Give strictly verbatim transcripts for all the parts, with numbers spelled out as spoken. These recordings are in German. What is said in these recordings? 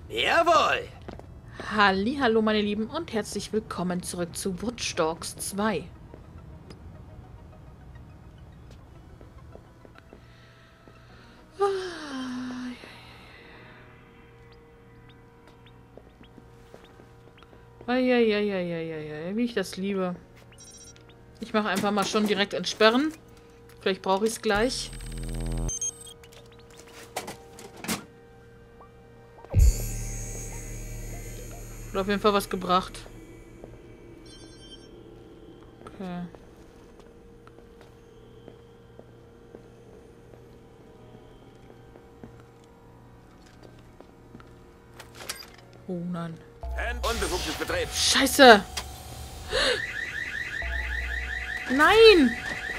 Jawohl! Hallihallo meine Lieben und herzlich willkommen zurück zu Watch Dogs zwei. Eieieiei, wie ich das liebe. Ich mache einfach mal schon direkt entsperren. Vielleicht brauche ich es gleich. Hat auf jeden Fall was gebracht. Okay. Oh nein. Unbefugtes Betrieb. Scheiße! Nein!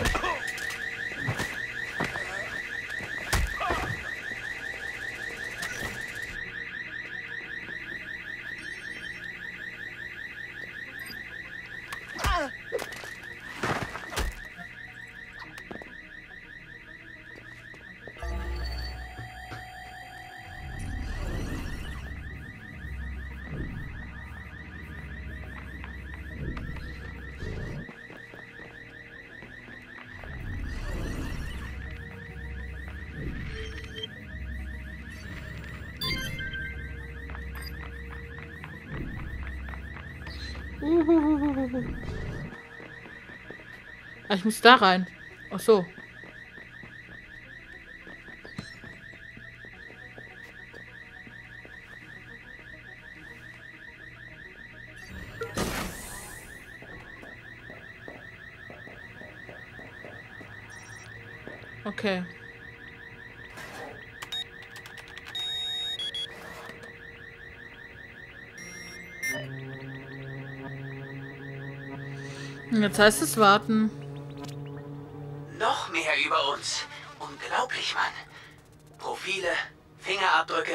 Uhuhuhuhu. Ah, ich muss da rein. Ach so. Okay. Jetzt heißt es warten. Noch mehr über uns. Unglaublich, Mann. Profile, Fingerabdrücke.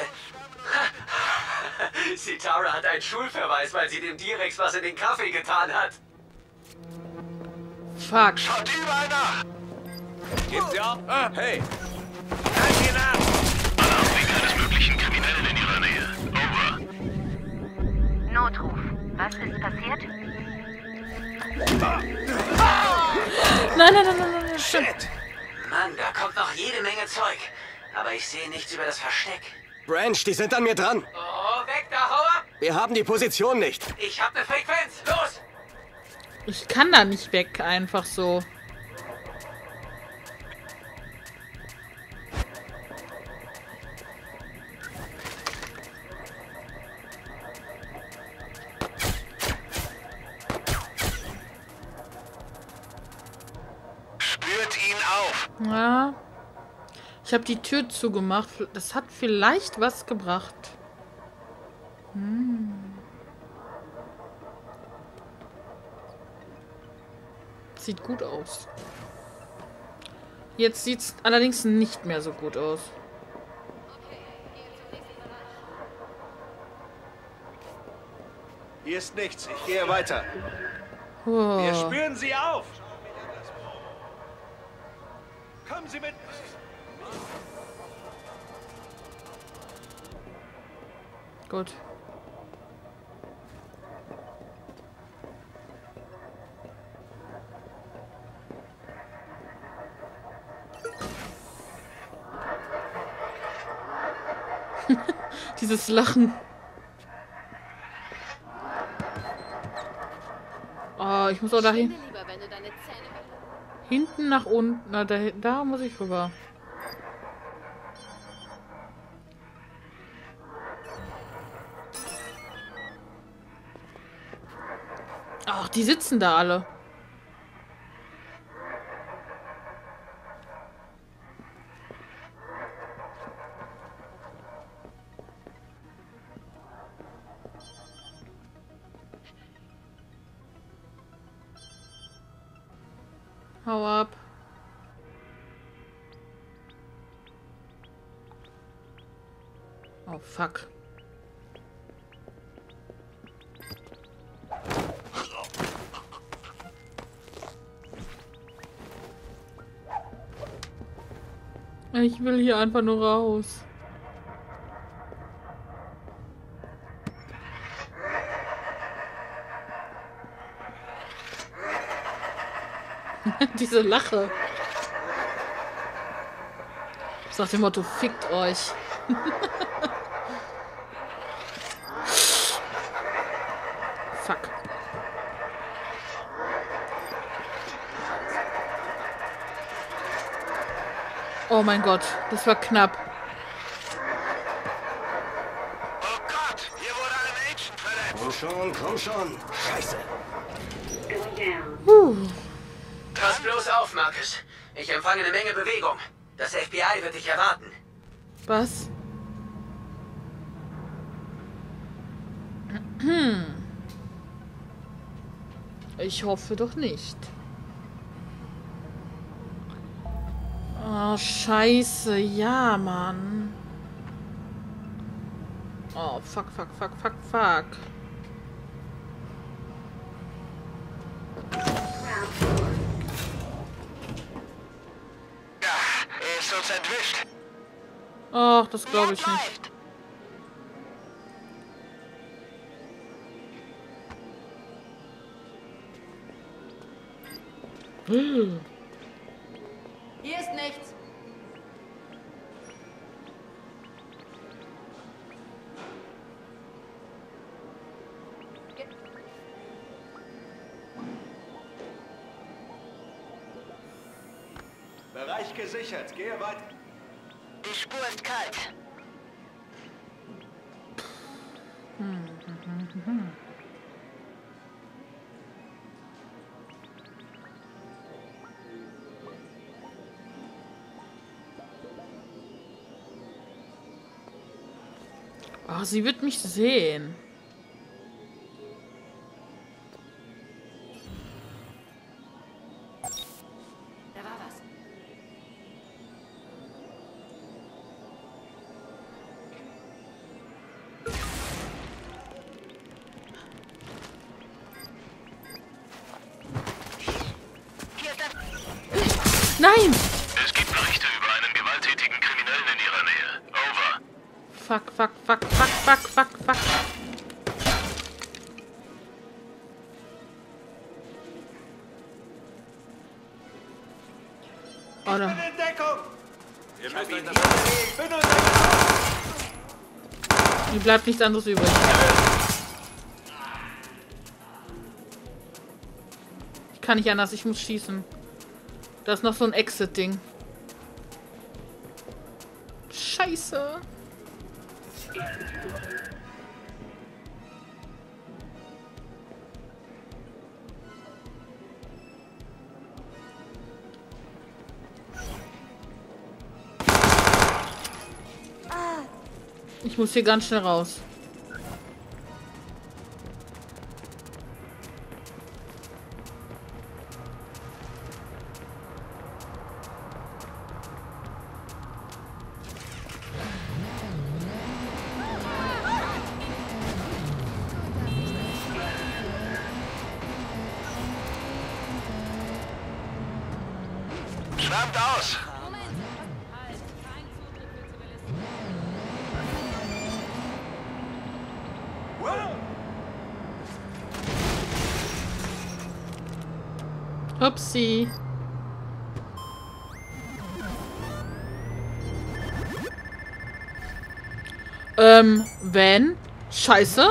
Sitara hat einen Schulverweis, weil sie dem T-Rex was in den Kaffee getan hat. Fuck. Schaut überall nach! Gebt sie auf? Ah, hey! Halt ihn ab! Alarm wegen eines möglichen Kriminellen in Ihrer Nähe. Over. Notruf. Was ist passiert? Nein, nein, nein, nein, nein. Shit! Mann, da kommt noch jede Menge Zeug. Aber ich sehe nichts über das Versteck. Branch, die sind an mir dran. Oh, weg da, hau ab! Wir haben die Position nicht. Ich hab ne Frequenz! Los! Ich kann da nicht weg, einfach so. Spürt ihn auf. Ja. Ich habe die Tür zugemacht. Das hat vielleicht was gebracht. Hm. Sieht gut aus. Jetzt sieht es allerdings nicht mehr so gut aus. Hier ist nichts. Ich gehe weiter. Oh. Wir spüren sie auf. Kommen Sie mit. Gut. Dieses Lachen. Oh, ich muss auch dahin. Hinten nach unten. Na, da, da muss ich rüber. Ach, die sitzen da alle. Hau ab. Oh, fuck. Ich will hier einfach nur raus. Diese Lache. So nach dem Motto, fickt euch. Fuck. Oh mein Gott, das war knapp. Oh Gott, hier wurde ein Agent verletzt. Komm schon, komm schon. Scheiße. Puh. Pass bloß auf, Marcus. Ich empfange eine Menge Bewegung. Das F B I wird dich erwarten. Was? Hm. Ich hoffe doch nicht. Oh, scheiße. Ja, Mann. Oh, fuck, fuck, fuck, fuck, fuck. Ja, er ist uns entwischt. Ach, das glaube ich nicht. Hier ist nichts. Bereich gesichert. Gehe weiter. Die Spur ist kalt. Oh, sie wird mich sehen. Da war was. Hier ist das. Nein! Es gibt Berichte über einen gewalttätigen Kriminellen in ihrer Nähe. Over. Fuck, fuck, fuck, fuck, fuck, fuck, fuck. Oh, da. In Deckung! Ihr müsst euch das bewegen. Ich bin unter Deckung. Mir bleibt nichts anderes übrig. Ich kann nicht anders, ich muss schießen. Da ist noch so ein Exit-Ding. Scheiße. Ich muss hier ganz schnell raus. Schwärmt aus. Upsi. Ähm, Van? Scheiße.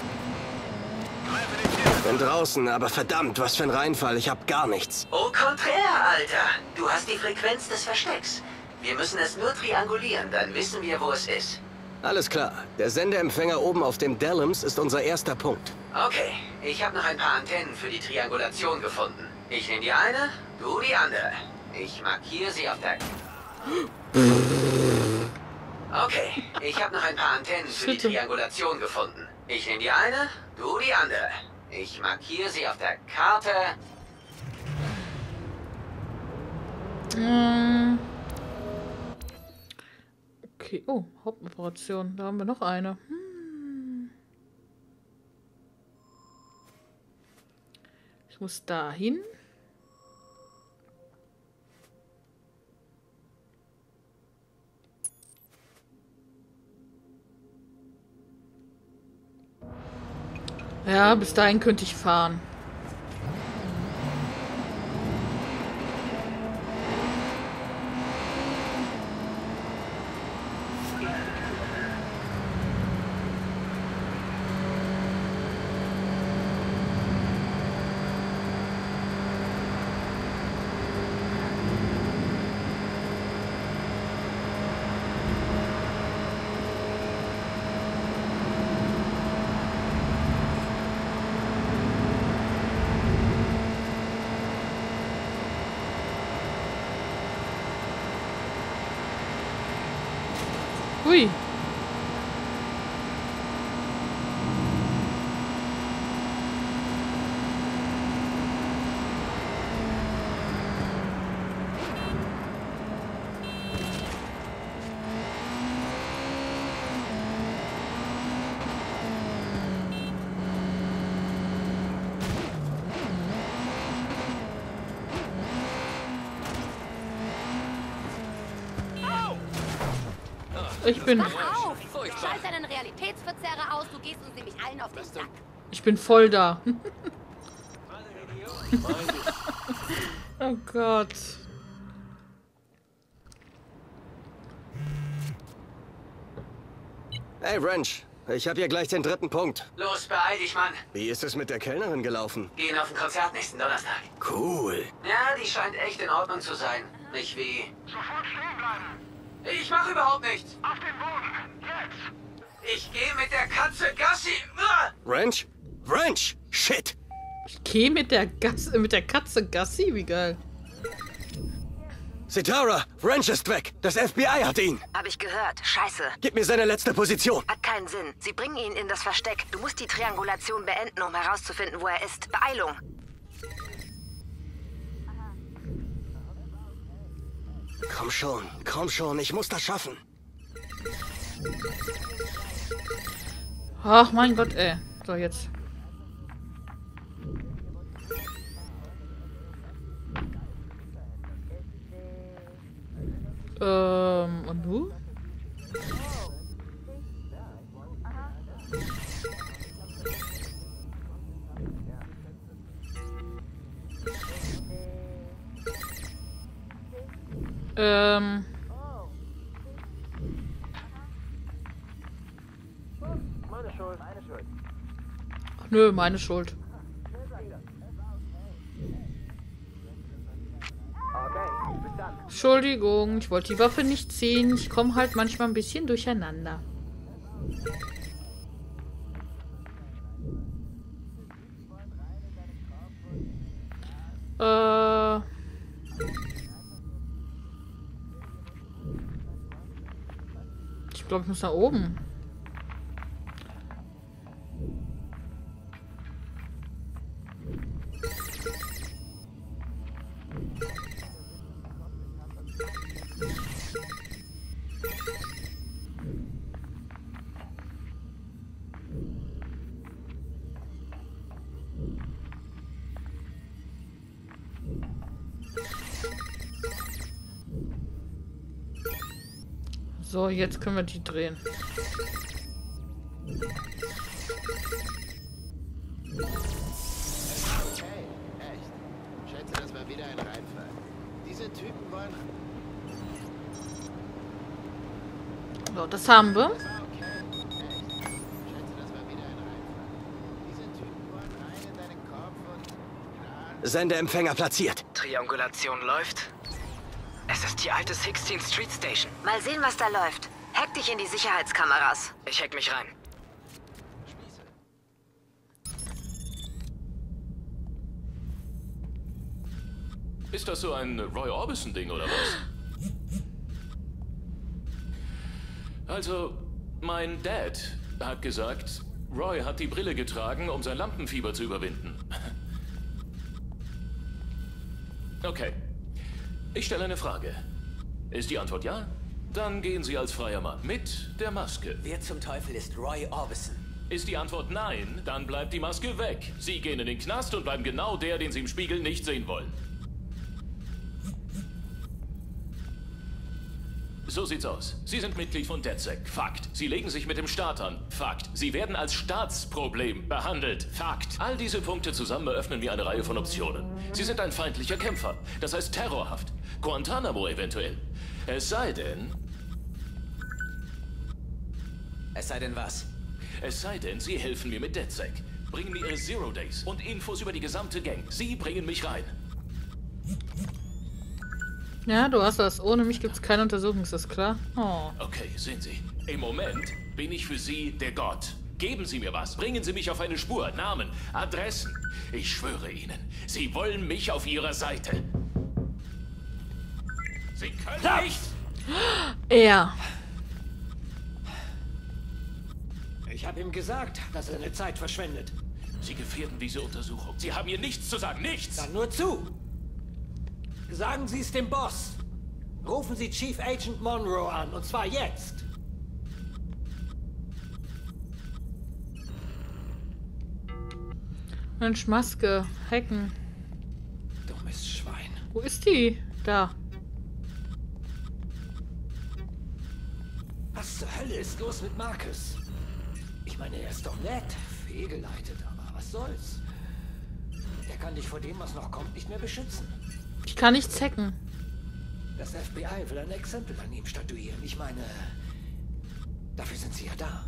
Bin draußen, aber verdammt, was für ein Reinfall. Ich hab gar nichts. Au contraire, Alter. Du hast die Frequenz des Verstecks. Wir müssen es nur triangulieren, dann wissen wir, wo es ist. Alles klar. Der Sendeempfänger oben auf dem Dellums ist unser erster Punkt. Okay, ich habe noch ein paar Antennen für die Triangulation gefunden. Ich nehme die eine, du die andere. Ich markiere sie auf der... Okay, ich habe noch ein paar Antennen für die Triangulation gefunden. Ich nehme die eine, du die andere. Ich markiere sie auf der Karte. Ähm. Okay, oh, Hauptoperation. Da haben wir noch eine. Hm. Ich muss da hin. Ja, bis dahin könnte ich fahren. Hui. Ich bin... Wach auf! Schalt deinen Realitätsverzerrer aus, du gehst uns nämlich allen auf den Sack. Ich bin voll da. Oh Gott. Hey, Wrench. Ich habe hier gleich den dritten Punkt. Los, beeil dich, Mann. Wie ist es mit der Kellnerin gelaufen? Gehen auf ein Konzert nächsten Donnerstag. Cool. Ja, die scheint echt in Ordnung zu sein. Nicht wie... Sofort stehen bleiben. Ich mache überhaupt nichts. Auf den Boden. Jetzt. Ich gehe mit der Katze Gassi. Uah! Wrench? Wrench! Shit! Ich gehe mit der Gas mit der Katze Gassi, wie geil. Sitara, Wrench ist weg. Das F B I hat ihn. Hab ich gehört. Scheiße. Gib mir seine letzte Position. Hat keinen Sinn. Sie bringen ihn in das Versteck. Du musst die Triangulation beenden, um herauszufinden, wo er ist. Beeilung. Komm schon, komm schon. Ich muss das schaffen. Ach, mein Gott, ey. So, jetzt. Ähm, und du? Ähm. Meine Schuld, meine Schuld. Ach, nö, meine Schuld. Okay, bis dann. Entschuldigung, ich wollte die Waffe nicht ziehen. Ich komme halt manchmal ein bisschen durcheinander. Äh. Ich glaube, ich muss nach oben. So, jetzt können wir die drehen. Okay, echt. Schätze, das war wieder ein Reinfall. Diese Typen wollen... So, das haben wir. Das war okay, echt. Schätze, das war wieder ein Reinfall. Diese Typen wollen rein in deinen Kopf und... Klar. Sendeempfänger platziert. Triangulation läuft. Es ist die alte sixteenth Street Station. Mal sehen, was da läuft. Hack dich in die Sicherheitskameras. Ich hack mich rein. Ist das so ein Roy Orbison-Ding oder was? Also, mein Dad hat gesagt, Roy hat die Brille getragen, um sein Lampenfieber zu überwinden. Okay. Ich stelle eine Frage. Ist die Antwort ja? Dann gehen Sie als freier Mann mit der Maske. Wer zum Teufel ist Roy Orbison? Ist die Antwort nein, dann bleibt die Maske weg. Sie gehen in den Knast und bleiben genau der, den Sie im Spiegel nicht sehen wollen. So sieht's aus. Sie sind Mitglied von DedSec. Fakt. Sie legen sich mit dem Staat an. Fakt. Sie werden als Staatsproblem behandelt. Fakt. All diese Punkte zusammen eröffnen mir eine Reihe von Optionen. Sie sind ein feindlicher Kämpfer. Das heißt terrorhaft. Guantanamo eventuell. Es sei denn... Es sei denn was? Es sei denn, Sie helfen mir mit DedSec. Bringen mir Ihre Zero Days und Infos über die gesamte Gang. Sie bringen mich rein. Ja, du hast das. Ohne mich gibt es keine Untersuchung, ist das klar? Oh. Okay, sehen Sie. Im Moment bin ich für Sie der Gott. Geben Sie mir was. Bringen Sie mich auf eine Spur. Namen, Adressen. Ich schwöre Ihnen, Sie wollen mich auf Ihrer Seite. Sie können nicht... Er. Ich habe ihm gesagt, dass er seine Zeit verschwendet. Sie gefährden diese Untersuchung. Sie haben hier nichts zu sagen, nichts! Dann nur zu! Sagen Sie es dem Boss. Rufen Sie Chief Agent Monroe an, und zwar jetzt. Mensch, Maske. Hacken. Dummes Schwein. Wo ist die? Da. Was zur Hölle ist los mit Marcus? Ich meine, er ist doch nett, fehlgeleitet, aber was soll's? Er kann dich vor dem, was noch kommt, nicht mehr beschützen. Ich kann nichts hacken. Das F B I will ein Exempel an ihm statuieren. Ich meine, dafür sind sie ja da.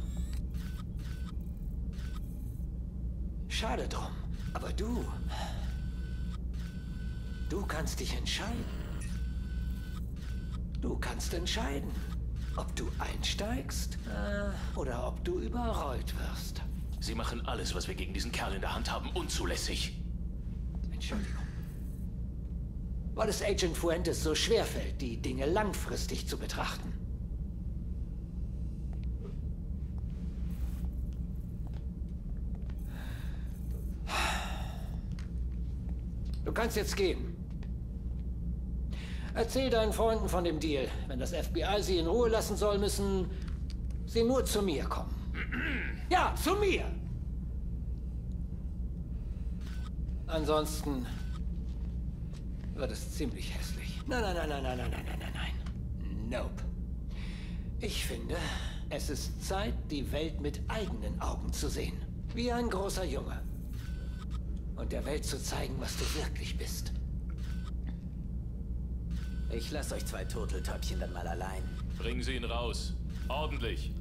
Schade drum, aber du... Du kannst dich entscheiden. Du kannst entscheiden, ob du einsteigst äh, oder ob du überrollt wirst. Sie machen alles, was wir gegen diesen Kerl in der Hand haben, unzulässig. Entschuldigung. Weil es Agent Fuentes so schwerfällt, die Dinge langfristig zu betrachten. Du kannst jetzt gehen. Erzähl deinen Freunden von dem Deal. Wenn das F B I sie in Ruhe lassen soll, müssen sie nur zu mir kommen. Ja, zu mir! Ansonsten wird es ziemlich hässlich. Nein, nein, nein, nein, nein, nein, nein, nein, nein, nein. Nope. Ich finde, es ist Zeit, die Welt mit eigenen Augen zu sehen. Wie ein großer Junge. Und der Welt zu zeigen, was du wirklich bist. Ich lasse euch zwei Turteltäubchen dann mal allein. Bringen Sie ihn raus. Ordentlich.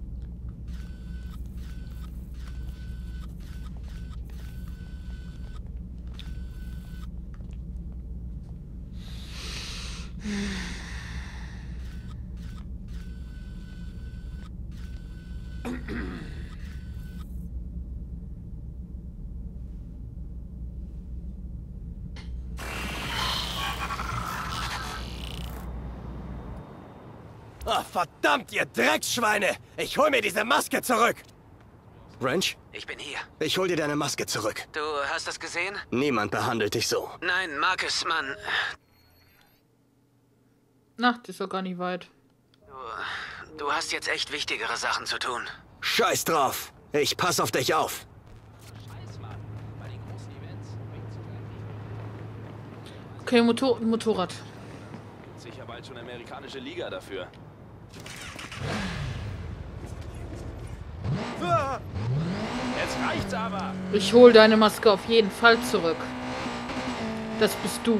Oh, verdammt, ihr Drecksschweine! Ich hol mir diese Maske zurück! Wrench? Ich bin hier. Ich hol dir deine Maske zurück. Du hast das gesehen? Niemand behandelt dich so. Nein, Marcus, Mann. Na, das ist doch gar nicht weit. Du, du hast jetzt echt wichtigere Sachen zu tun. Scheiß drauf! Ich pass auf dich auf! Okay, Motor Motorrad. Sicher bald schon amerikanische Liga dafür. Jetzt reicht's aber! Ich hol deine Maske auf jeden Fall zurück. Das bist du.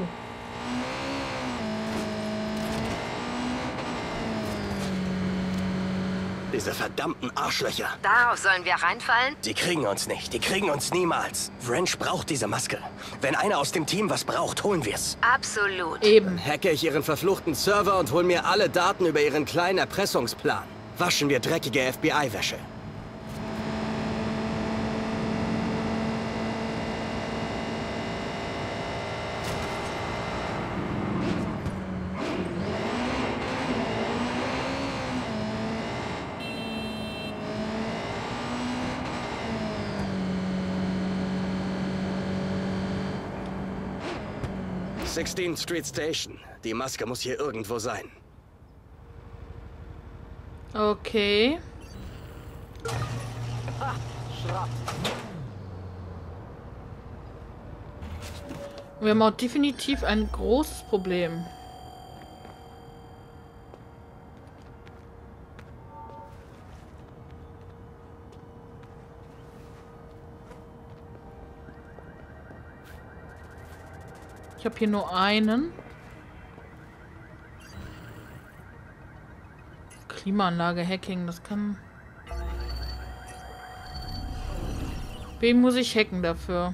Diese verdammten Arschlöcher. Darauf sollen wir reinfallen? Die kriegen uns nicht. Die kriegen uns niemals. Wrench braucht diese Maske. Wenn einer aus dem Team was braucht, holen wir's. Absolut. Eben. Hacke ich ihren verfluchten Server und hol mir alle Daten über ihren kleinen Erpressungsplan. Waschen wir dreckige F B I-Wäsche. sixteenth Street Station. Die Maske muss hier irgendwo sein. Okay. Wir haben auch definitiv ein großes Problem. Ich habe hier nur einen. Klimaanlage Hacking, das kann... Wen muss ich hacken dafür?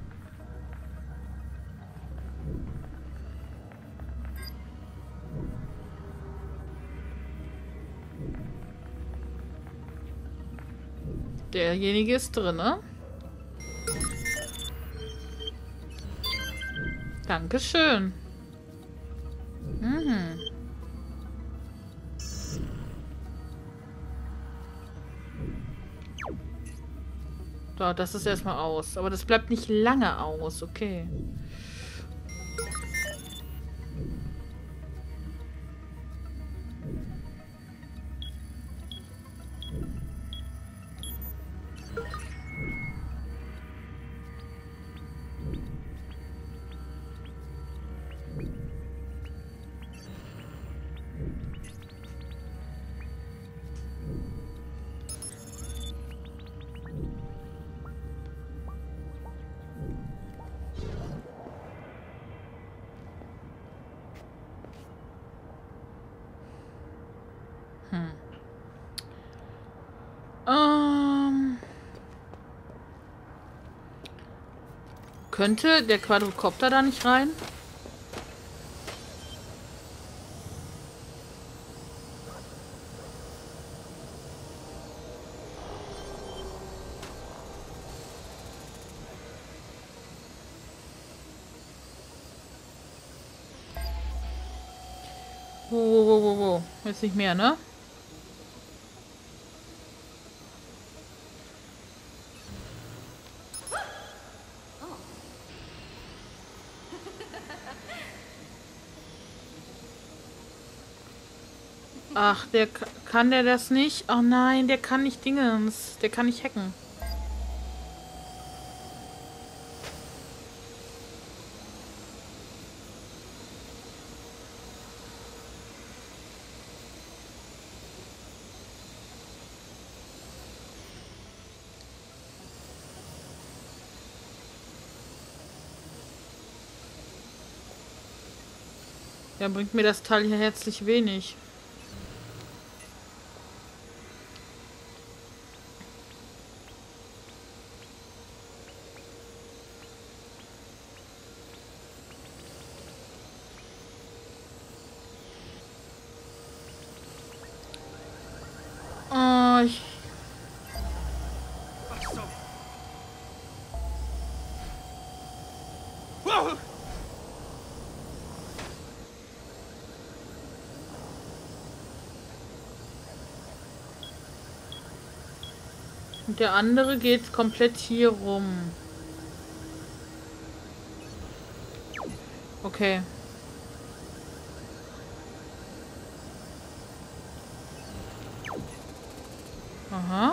Derjenige ist drin, ne? Dankeschön. Mhm. So, das ist erstmal aus. Aber das bleibt nicht lange aus. Okay. Hm. Ähm. Könnte der Quadrocopter da nicht rein? Wo, wo, wo, wo, wo? Jetzt nicht mehr, ne? Ach, der kann der das nicht? Oh nein, der kann nicht Dingens. Der kann nicht hacken. Ja, bringt mir das Teil hier herzlich wenig. Oh, ich... Und der andere geht komplett hier rum. Okay. Aha.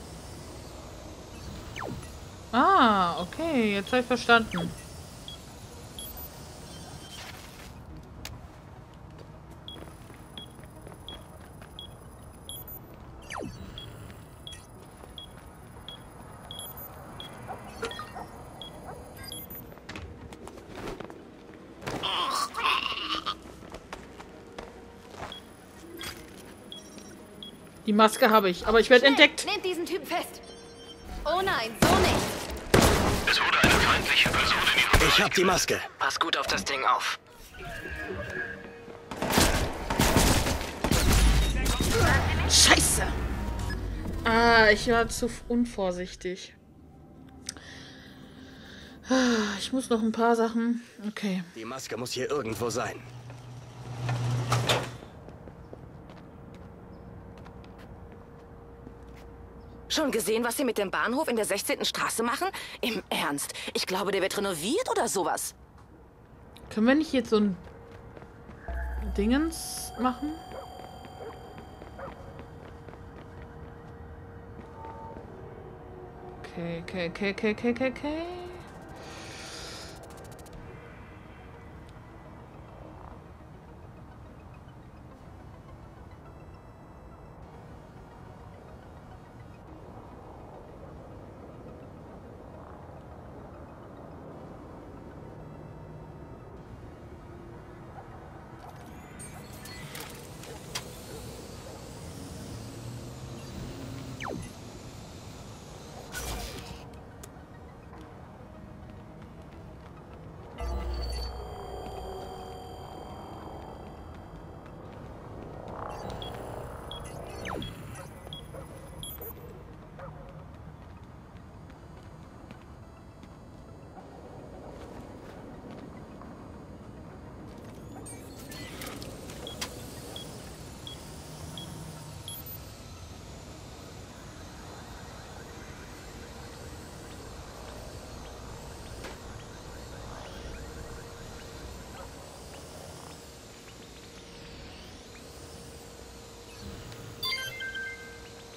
Ah, okay. Jetzt habe ich verstanden. Die Maske habe ich, aber ich werde entdeckt. Nehmt diesen Typen fest. Oh nein, so nicht. Es wurde eine feindliche Person in Ihrem... Ich hab die Maske. Pass gut auf das Ding auf. Scheiße. Ah, ich war zu unvorsichtig. Ich muss noch ein paar Sachen... Okay. Die Maske muss hier irgendwo sein. Schon gesehen, was sie mit dem Bahnhof in der sechzehnten Straße machen? Im Ernst? Ich glaube, der wird renoviert oder sowas. Können wir nicht jetzt so ein Dingens machen? Okay, okay, okay, okay, okay, okay, okay.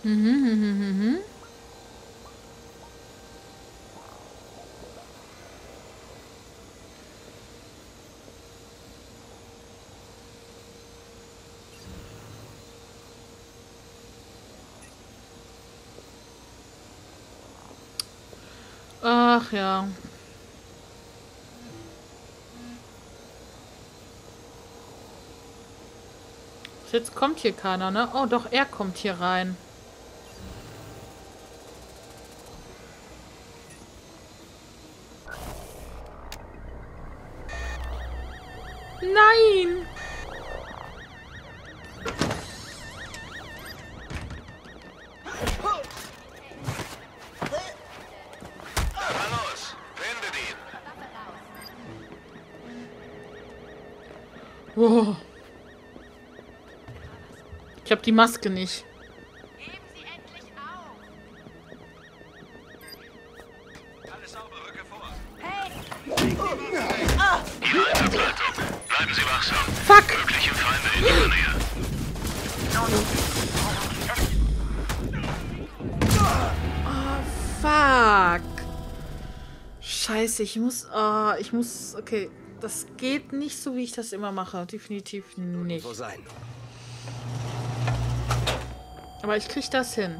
Mhm, mhm, mhm, mhm. Ach ja. Jetzt kommt hier keiner, ne? Oh, doch, er kommt hier rein. Nein! Wow. Ich habe die Maske nicht. Geben Sie endlich auf! Alles sauber, rücke vor. Hey! Ihre Einsatzleitung. Bleiben Sie wachsam. Fuck! Mögliche Feinde in Ihrer Nähe. Fuck. Scheiße, ich muss... Oh, ich muss... Okay, das geht nicht so, wie ich das immer mache. Definitiv nicht. Wo sein? Aber ich krieg das hin.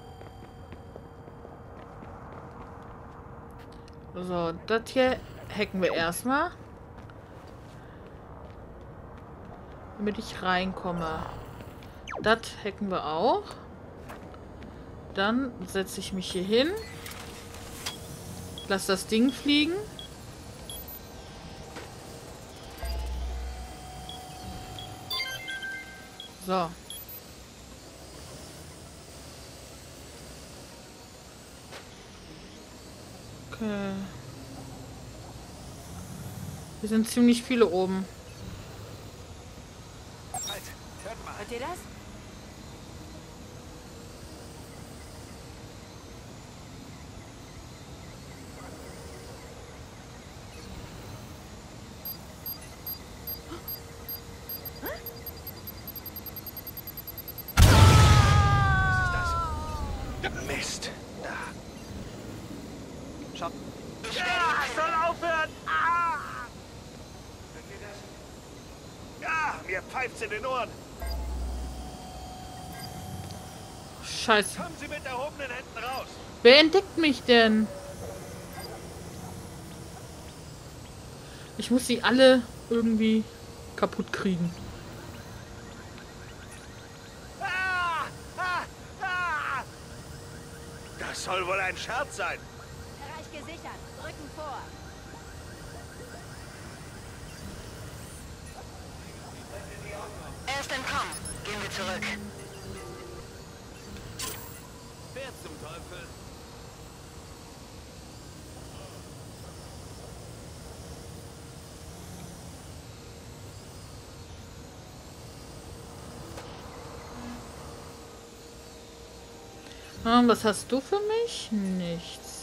So, das hier hacken wir erstmal. Damit ich reinkomme. Das hacken wir auch. Dann setze ich mich hier hin. Lass das Ding fliegen. So. Okay. Wir sind ziemlich viele oben. Hört ihr das? Mist. Da. Schau. Ja, soll aufhören! Ah! Hört ihr das? Ja, mir pfeift's in den Ohren. Scheiße. Kommen Sie mit erhobenen Händen raus. Wer entdeckt mich denn? Ich muss sie alle irgendwie kaputt kriegen. Ah! Ah! Ah! Das soll wohl ein Scherz sein. Bereich gesichert. Rücken vor. Er ist entkommen. Gehen wir zurück. Wer zum Teufel? Ah, was hast du für mich? Nichts.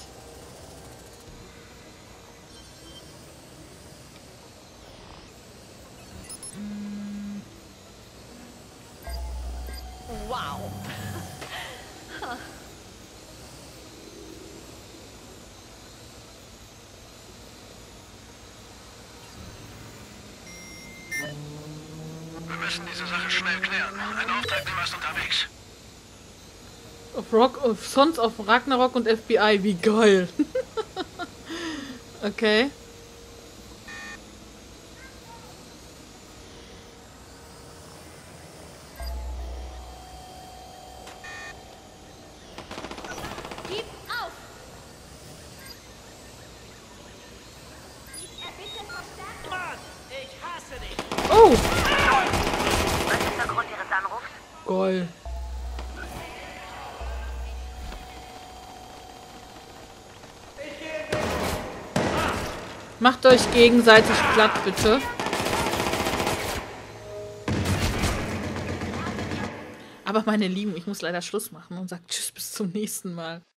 Wow. Wir müssen diese Sache schnell klären. Ein Auftragnehmer ist unterwegs. Auf Rock, auf Sons of Ragnarok und F B I, wie geil. Okay. Gib auf! Erbitte Verstärkung! Mann, ich hasse dich. Oh! Was ist der Grund Ihres Anrufs? Geil. Macht euch gegenseitig platt, bitte. Aber meine Lieben, ich muss leider Schluss machen und sage tschüss, bis zum nächsten Mal.